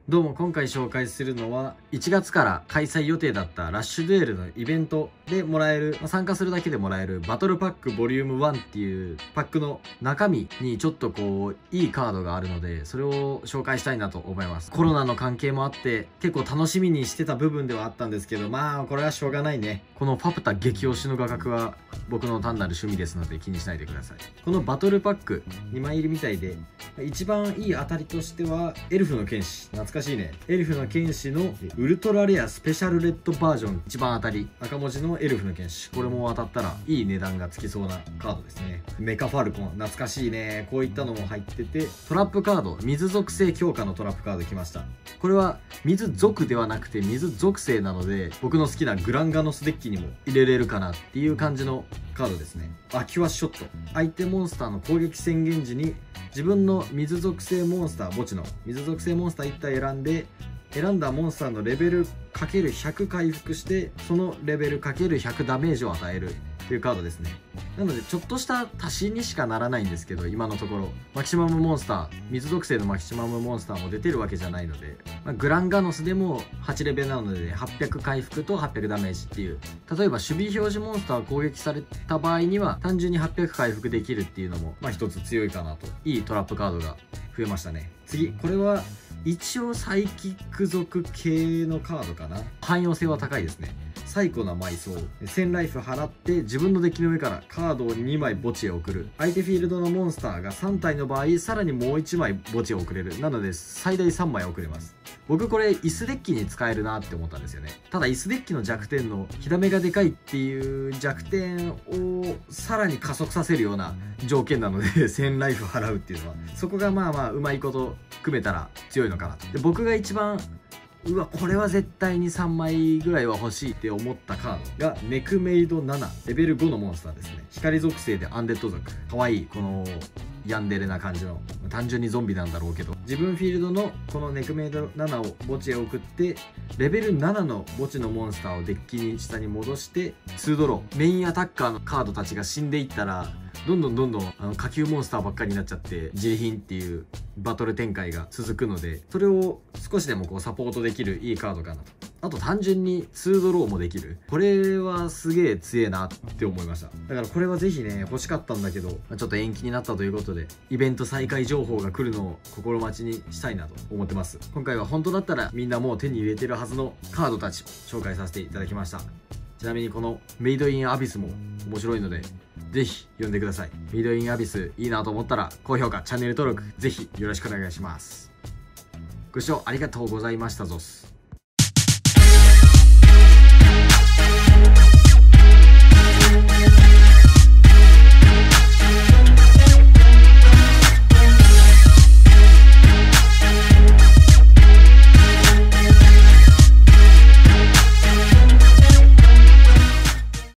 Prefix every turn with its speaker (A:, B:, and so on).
A: どうも、今回紹介するのは1月から開催予定だったラッシュデュエルのイベントでもらえる、参加するだけでもらえるバトルパックボリューム1っていうパックの中身にちょっといいカードがあるので、それを紹介したいなと思います。コロナの関係もあって結構楽しみにしてた部分ではあったんですけど、これはしょうがないね。このファプタ激推しの画角は僕の単なる趣味ですので気にしないでください。このバトルパック2枚入りみたいで、一番いい当たりとしてはエルフの剣士、懐かしいね。エルフの剣士のウルトラレアスペシャルレッドバージョン、一番当たり赤文字のエルフの剣士、これも当たったらいい値段がつきそうなカードですね。メカファルコン、懐かしいね。こういったのも入ってて、トラップカード、水属性強化のトラップカード来ました。これは水属ではなくて水属性なので、僕の好きなグランガノスデッキにも入れれるかなっていう感じのカードですね。アキュアショット、相手モンスターの攻撃宣言時に自分の水属性モンスター、墓地の水属性モンスター1体選んで、選んだモンスターのレベル ×100 回復して、そのレベル ×100 ダメージを与えるというカードですね。なのでちょっとした足しにしかならないんですけど、今のところマキシマムモンスター、水属性のマキシマムモンスターも出てるわけじゃないので、グランガノスでも8レベルなので800回復と800ダメージっていう、例えば守備表示モンスターを攻撃された場合には単純に800回復できるっていうのも一つ強いかなと。いいトラップカードが増えましたね。次、これは一応サイキック属系のカードかな。汎用性は高いですね。最古な埋葬、1000ライフ払って自分のデッキの上からカードを2枚墓地へ送る。相手フィールドのモンスターが3体の場合、さらにもう1枚墓地へ送れる。なので最大3枚送れます。僕これ椅子デッキに使えるなって思ったんですよね。ただ椅子デッキの弱点の火ダメがでかいっていう弱点をさらに加速させるような条件なので1000ライフ払うっていうのは、そこがうまいこと組めたら強いのかなと。で、僕が一番これは絶対に3枚ぐらいは欲しいって思ったカードがネクメイド7、レベル5のモンスターですね。光属性でアンデッド属、かわいいこのヤンデレな感じの、単純にゾンビなんだろうけど、自分フィールドのこのネクメイド7を墓地へ送って、レベル7の墓地のモンスターをデッキに下に戻して2ドロー、メインアタッカーのカードたちが死んでいったらどんどん下級モンスターばっかりになっちゃって自利品っていうバトル展開が続くので、それを少しでもサポートできるいいカードかなと。あと単純に2ドローもできる。これはすげえ強えなって思いました。だからこれはぜひね、欲しかったんだけど、ちょっと延期になったということで、イベント再開情報が来るのを心待ちにしたいなと思ってます。今回は本当だったらみんなもう手に入れてるはずのカードたち紹介させていただきました。ちなみにこのメイドインアビスも面白いので、ぜひ読んでください。メイドインアビスいいなと思ったら高評価、チャンネル登録ぜひよろしくお願いします。ご視聴ありがとうございましたぞす。